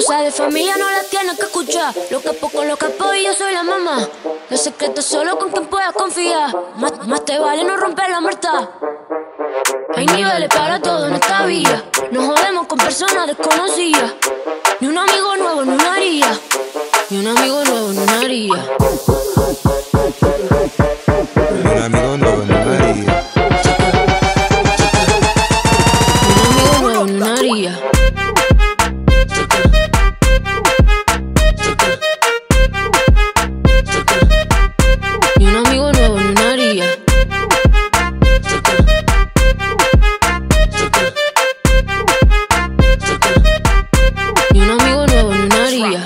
Cosas de familia no las tienes que escuchar. Lo que poco, lo que poco y yo soy la mamá. Los secretos solo con quien puedas confiar. Más te vale no romper la muerta. Hay niveles para todo en esta vida. No jodemos con personas desconocidas. Ni un amigo nuevo ni una haría. Ni un amigo nuevo ni una haría. Ni un amigo nuevo ni una haría. Ni un amigo nuevo ni una haría. Ni un amigo nuevo ni una haría. Ni un amigo nuevo ni una haría.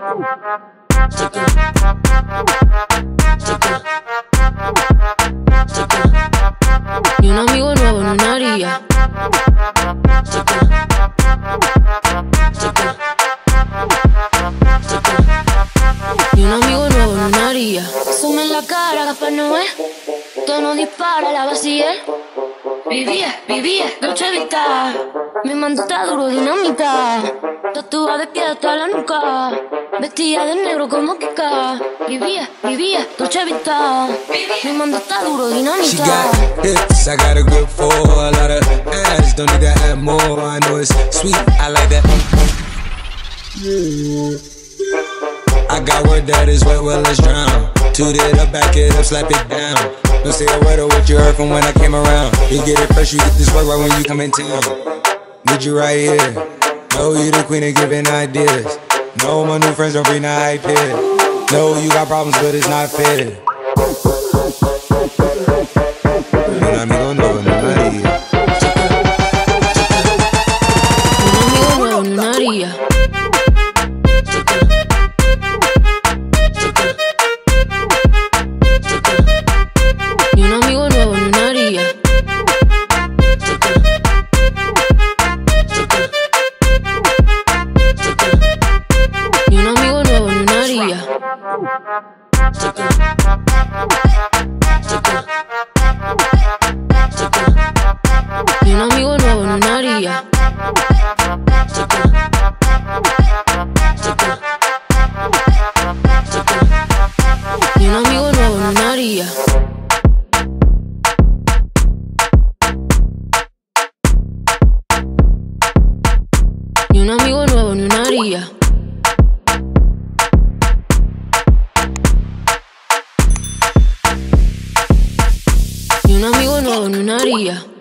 Ni un amigo nuevo ni una haría. Ni un amigo nuevo ni una haría. Zoom en la cara, gafas no es. Tono dispara, la vacía. Vivía, Dolce Vita. Mi mando está duro, dinamita. Tatuada de pie hasta la nuca. Vestida de negro como Kika. Vivía, Dolce Vita. Mi mando está duro, She dinamita. got hips, I got a grip for a lot of ass. Don't need to add more, I know it's sweet, I like that. I got word that is wet, well let's drown. Toot it up, back it up, slap it down. Don't say a word of what you heard from when I came around. You get it fresh, you get this work right when you come in town. Need you right here. Know you the queen of giving ideas. No, my new friends don't bring the hype here. No, you got problems, but it's not fair. Ni un amigo nuevo ni una haría. Ni un amigo nuevo ni una haría. Ni un amigo nuevo ni una haría. Ni un amigo nuevo ni una haría. Ni un amigo nuevo ni una haría. Ni un amigo nuevo ni una haría. Ni un amigo nuevo ni una haría. Ni un amigo nuevo ni una haría.